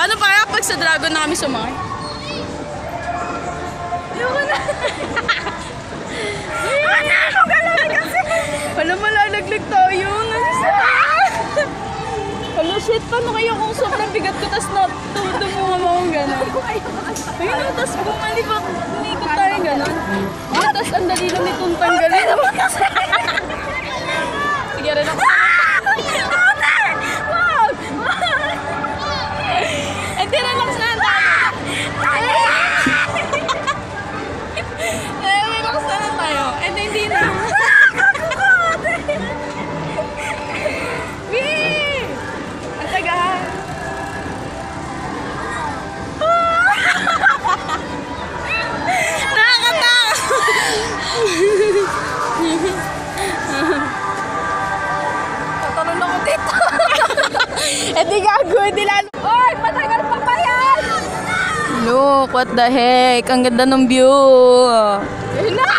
Paano pa kaya pag sa dragon na kami sumakay? Ayoko na. Alam mo, lalaglag tayo. Hello, shit. Paano kayo kung sobrang bigat ko tas tumuha mo akong gano'n? Ayun na, tas bumali ba? Umikot tayo gano'n. Tas ang dali lang nitong tanggalin. Sige rin ako. Hindi na lang sana tayo. Relax sana tayo. Hindi na. Tatalon ako dito. Hindi gago, hindi lalo. Oy, matagal pa ba yan? Look, what the heck? Ang ganda ng view. Ayun na!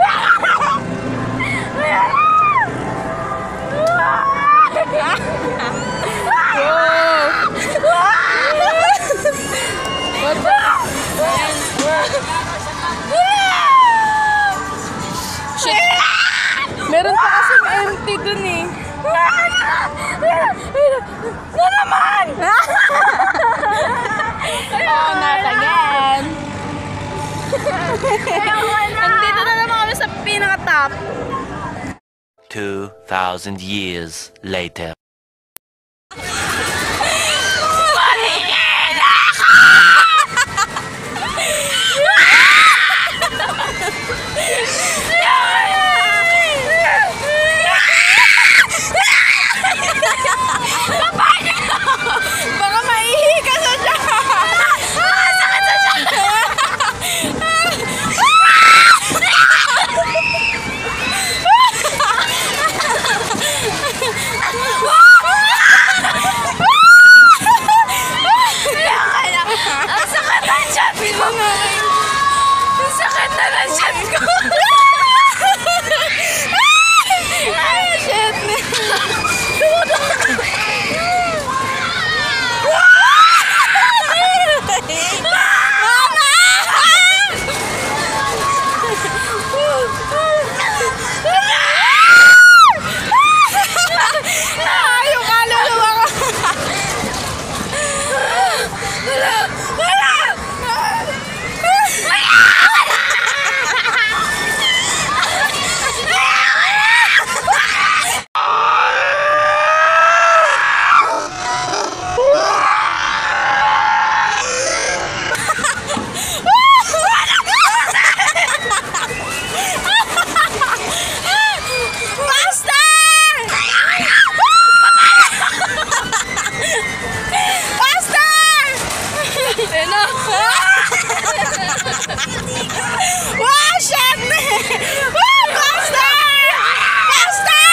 What the? Shit. Meron pa kasi empty dun eh. Na naman! Oh, not again. Nandito na naman kami sa pinaka-top. 2,000 years later. Baka maihi ka sa siya. Sakit sa siya. Ang sakit na chat ko. Ang sakit na ng chat ko. Shit. Wow, shit! Wow, Buster! Buster!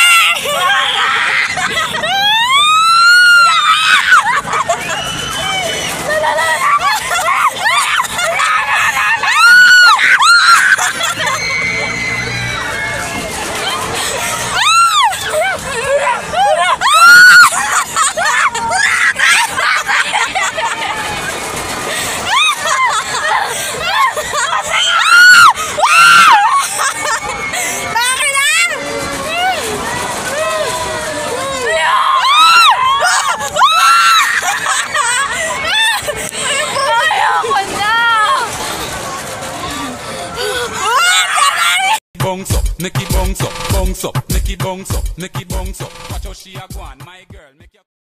Bounce up, Nikki bounce up, bounce up, Nikki bounce up, Nikki bounce up. Watch how she a go on, my girl.